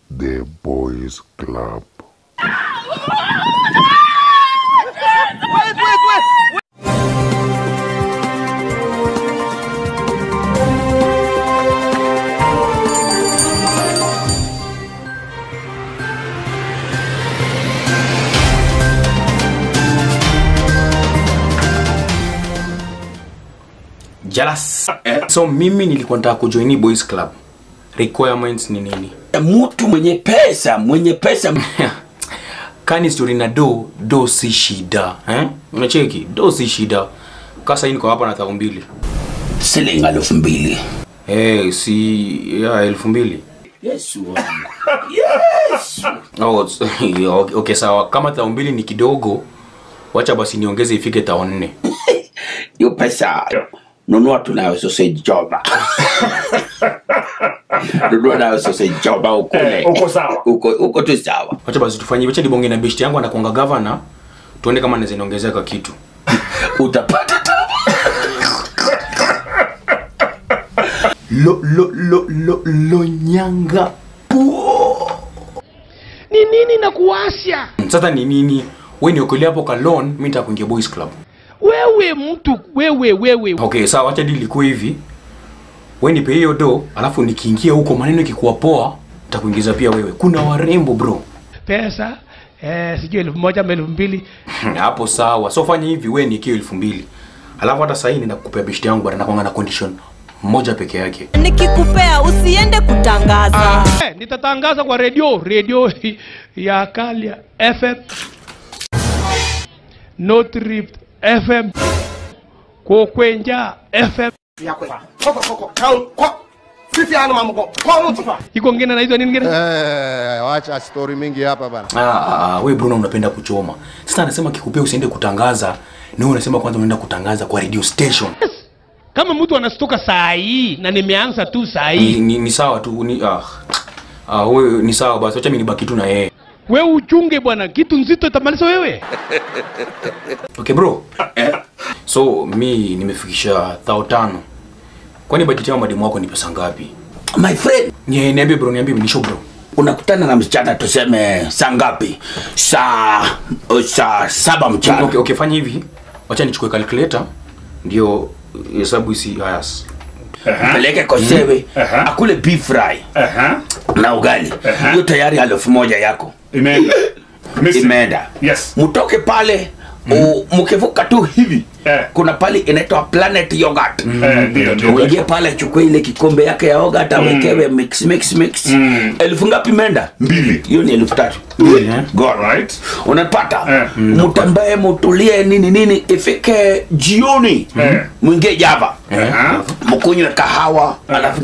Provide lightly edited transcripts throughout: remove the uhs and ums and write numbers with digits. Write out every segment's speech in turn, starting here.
The Boys Club. Jealous. So mimi nilikuwa nataka kujoin Boys Club. Requirements ni nini? Mtu mwenye pesa. Kani story na do si shida, unacheki? Do si shida. Kasa niko hapa na 2,000. Shilingi 2,000. Si ya 2,000. Yesu. Okay, sawa. Kama 2,000 ni kidogo, wacha basi niongeze ifike 4,000. Hiyo pesa nunua tunayo sausage joba. Nunua nayo sausage joba ukule. Uko sawa. Uko tu sawa. Wacha basi tufanye, wacha nibonge na best yangu anakuanga governor. Tuone kama naweza niongezeka kitu. Utapata lo nyanga. Ni nini na kuwasha? Sasa ni nini? Wewe niokolea hapo kalon, mimi nitakuingia Boys Club. Wewe mtu, wewe. Okay, sawa, acha deal iko hivi. Wewe nipe hiyo do, alafu nikiingia huko maneno ikikuwa poa, nitakuingiza pia wewe. Kuna warembo bro. Pesa sijui 1,000 ama 2,000. Hapo sawa. So fanya hivi, wewe nikie 2,000. Alafu hata sasa nenda kukupea best yangu anakuanga na condition moja peke yake. Nikikupea usiende kutangaza. Nitatangaza kwa radio ya Kalia FM, North Rift FM, Kokwenja FM. Iko ngine na hizo nini ngine? Wacha story mingi hapa bana. Wewe Bruno unapenda kuchoma. Sasa anasema kikupea usiende kutangaza, na wewe unasema kwanza unaenda kutangaza kwa radio station. Kama mtu anastuka saa hii na nimeanza tu saa hii. Ni sawa tu wewe ni sawa basi, acha mimi nibaki tu na yeye. Wewe uchunge bwana, kitu nzito itamaliza wewe. Okay bro. So mimi nimefikisha 5,000. Kwani budget ya mademu wako ni pesa ngapi? My friend, Niambie bro, niambie mnisho bro. unakutana na msichana tuseme saa ngapi? Saa 7 mchana. Okay, fanya hivi. Wacha nichukue calculator ndio hesabu isi hayas. Peleke Kosewe, akule beef fry. Na ugali. Hiyo tayari 1,000 yako. Imeenda. Yes. Mutoke pale, mkivuka tu hivi. Kuna pale inaitwa Planet Yogurt. Uingie pale chukue ile kikombe yake ya yogurt awekewe mix. 1,000 ngapi imeenda? 2. Hiyo ni 3,000. Go right. Unapata? Mtembee mutulie nini ifike jioni. Mwingie Java. Mkunywe kahawa alafu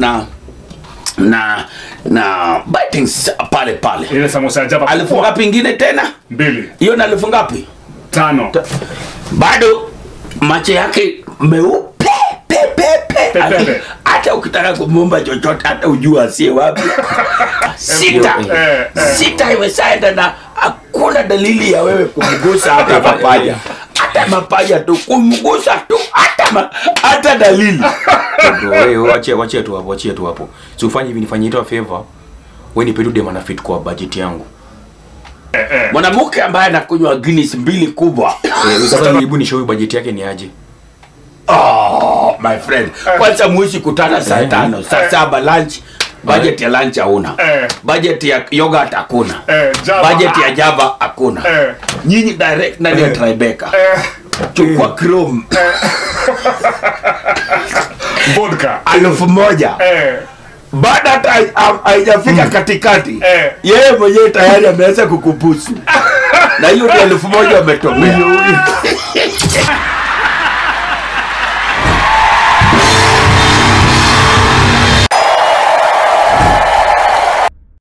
na bitings pale. Ile samosa ya Java. 1,000 ngapi ingine tena? 2. Hiyo na 1,000 ngapi? 5. Bado macho yake meupe pepe. Hata ukitaka kumomba chochote hata ujua asiye wapi. 6 imesaida na hakuna dalili ya wewe kumgusa hata mapaja. Hata mapaja tu kumgusa tu hata dalili. Wewe wacha tu hapo. So ufanye hivi, nifanyie tu a favor. Wewe nipe tu dem ana fit kwa budget yangu. Mwanamke ambaye anakunywa Guinness 2 kubwa. Sasa hebu nishow hiyo budget yake ni aje? My friend, kwanza muishi kutana saa 5, saa 7 lunch. Budget ya lunch hauna. Budget ya yogurt hakuna. Budget ya Java hakuna. Nyinyi direct na ni Tribeca. Chukua Chrome. Vodka. 1,000. Baada hata haijafika katikati. Yeye mwenyewe tayari ameanza kukupusu. Na hiyo 1,000 umetomea.